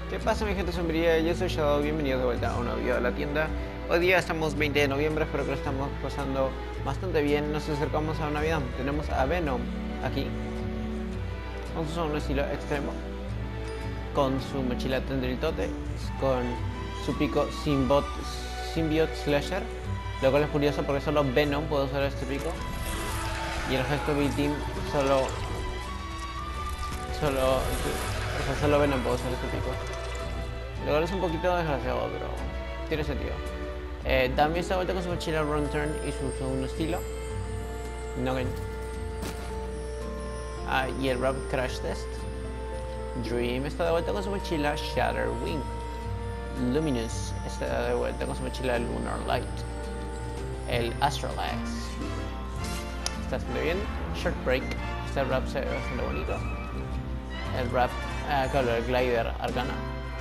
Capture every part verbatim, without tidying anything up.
¿Qué pasa, mi gente sombría? Yo soy Shadow, bienvenidos de vuelta a un nuevo video de la tienda. Hoy día estamos veinte de noviembre, espero que lo estamos pasando bastante bien. Nos acercamos a Navidad. Tenemos a Venom aquí, con su un estilo extremo, con su mochila tendritote, con su pico Symbot, Symbiote Slasher, lo cual es curioso porque solo Venom puede usar este pico y el resto del team solo solo o sea, solo Venom puede usar este pico, lo cual es un poquito desgraciado, pero tiene sentido. eh, También está de vuelta con su mochila Run Turn y su segundo estilo Noggin. Ah, y el Rapid Crash Test. Dream está de vuelta con su mochila Shatter Wing. Luminous está de vuelta con su mochila Lunar Light. El Astralax está bastante bien. Short Break, este rap se ve bastante bonito. El rap, uh, claro, el Glider Arcana.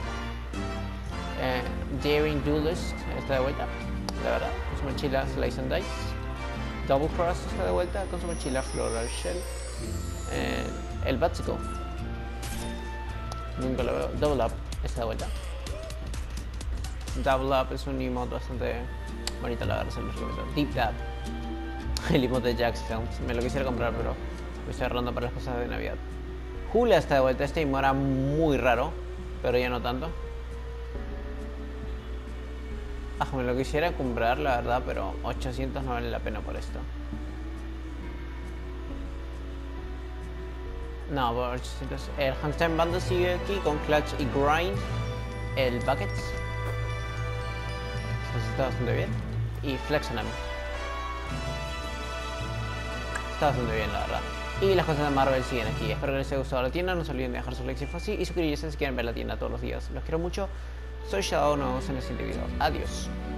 eh, Daring Duelist está de vuelta, la verdad, con su mochila Slice and Dice. Double Cross está de vuelta con su mochila Floral Shell. eh, El Batsico, nunca lo veo. Double Up está de vuelta. Double Up es un emote bastante bonito, la verdad, se lo recomiendo. Deep Dab, el emote de Jax Films, me lo quisiera comprar, pero me estoy ahorrando para las cosas de Navidad. Hula está de vuelta, este emote era muy raro, pero ya no tanto. Ah, me lo quisiera comprar, la verdad, pero ochocientos no vale la pena por esto. No, por ochocientos. El Hamster Bundle sigue aquí con Clutch y Grind. El Buckets, eso está bastante bien. Y Flexonami, está bastante bien, la verdad. Y las cosas de Marvel siguen aquí. Espero que les haya gustado la tienda. No se olviden de dejar su like si fue así y suscribirse si quieren ver la tienda todos los días. Los quiero mucho. Soy Shadow, nos vemos en el siguiente video. Adiós.